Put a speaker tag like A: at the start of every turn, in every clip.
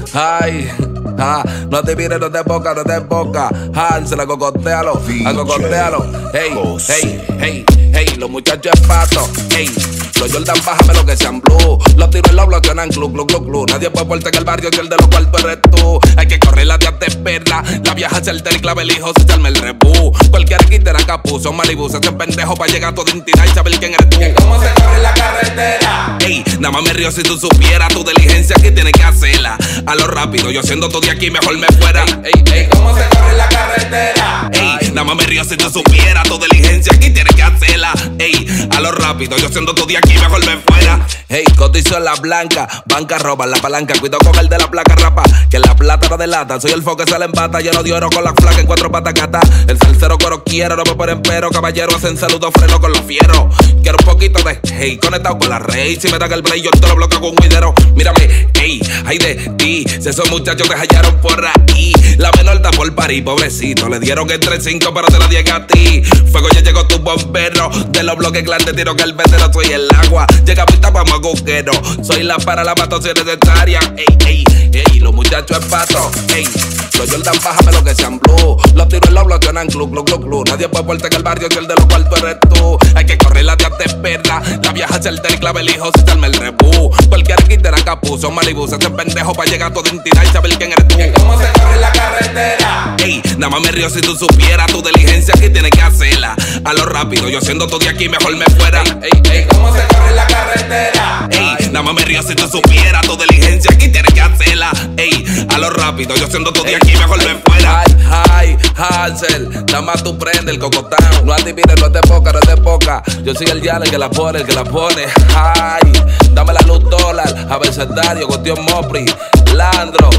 A: Ay, no te mires, no te boca, no te boca. Hansel, acocotealo, acocotealo. Hey, hey, hey, hey, los muchachos es pato. Hey, los Jordan bájame lo que sean blue. Los tiros los bloquean club, club, club, club. Nadie puede portar en el barrio si el de los cuartos eres tú. Hay que correr la de perla. La vieja certera y clave el hijo si echarme el rebú. Cualquier quitera capuzón, Malibu, se hace pendejo pa' llegar a tu identidad y saber quién eres tú.
B: Que cómo se corre en la carretera.
A: Ey, nada más me río si tú supieras tu diligencia que tienes que hacerla. A lo rápido, yo siendo todo de aquí mejor me fuera. Ey, ey,
B: ¿Cómo se corre en la carretera?
A: Ey, nada más me río si tú supieras tu diligencia que tienes que hacerla. Ey, a lo rápido, yo siendo todo de aquí mejor me fuera. Ey, cotizo en la blanca, banca roba la palanca. Cuidado con el de la placa rapa, que la plata no delata. Soy el foco que sale en bata, lleno de oro con la flaca en 4 patacata. El salsero coro quiero, no me ponen pero. Caballero, hacen saludo, freno con los fieros. Quiero un poquito de hey, conectado con la rey. Si me dan el play, yo te lo bloqueo con un guidero. Mírame, ey, ay de ti. Si esos muchachos te hallaron por ahí. La menor está por París, pobrecito. Le dieron entre 5, pero te la llega a ti. Fuego ya llegó tu bombero. De los bloques clandestinos que el vendedor soy el agua. Llega pista pa' maguquero. Soy la para la mato si es necesaria. Ey, ey, ey, los muchachos es pato. Ey, los Jordan bájame lo que sean blue. Los tiros los bloquean club, club, club, club. Nadie puede portar en el barrio si el de los cuartos eres tú. Hay que correr la de perla. La vieja certera y clave el hijo si echarme el rebú. Cualquier quitera capuzón, Malibu, se hace pendejo pa' llegar a tu identidad y saber quién eres tú.
B: Que cómo se corre en la carretera.
A: Ey, nada más me río si tú supieras tu diligencia que tienes que hacerla. A lo rápido, yo siendo todo de aquí mejor me fuera. Ey, ey,
B: ¿Cómo se corre en la carretera?
A: ey, nada más me río si tú supieras tu diligencia que tienes que hacerla. Ey, a lo rápido, yo siendo todo de aquí mejor me fuera. Ay, ay, Hansel, nada más tú prende el cocotán. No adivines, no es de poca, no es de poca. Yo soy el Jan, el que la pone, el que la pone. Ay, dame la luz dólar, abecedario, cuestión Mopri, Landro,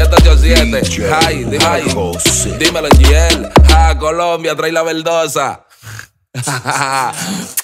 A: 787. Ay, dímelo en Giel. Colombia, trae la verdosa.